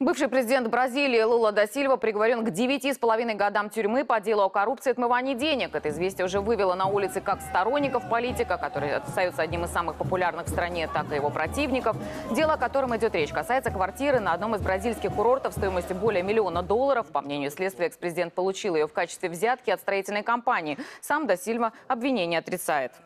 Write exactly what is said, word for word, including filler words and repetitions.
Бывший президент Бразилии Лула да Сильва приговорен к девяти с половиной годам тюрьмы по делу о коррупции и отмывании денег. Это известие уже вывело на улицы как сторонников политика, который остается одним из самых популярных в стране, так и его противников. Дело, о котором идет речь, касается квартиры на одном из бразильских курортов стоимостью более миллиона долларов. По мнению следствия, экс-президент получил ее в качестве взятки от строительной компании. Сам да Сильва обвинение отрицает.